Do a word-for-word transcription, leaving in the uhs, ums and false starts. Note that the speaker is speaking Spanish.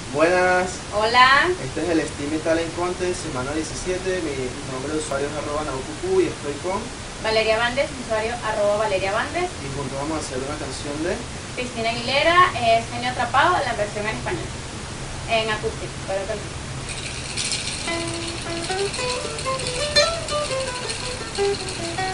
Buenas, Hola, este es el Steam Talent Contest, semana diecisiete, mi nombre de usuario es arroba naucucu y estoy con, Valeria Bandes, usuario arroba Valeria Bandes. y juntos vamos a hacer una canción de, Cristina Aguilera es Genio Atrapado, la versión en español, en acústico, pero que no.